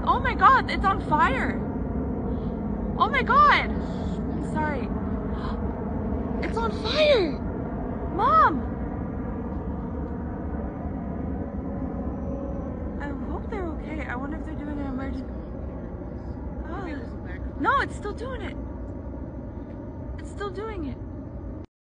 Oh my god, it's on fire. Oh my god. Sorry. It's on fire. Mom. I hope they're okay. I wonder if they're doing an emergency. Oh. No, it's still doing it. It's still doing it.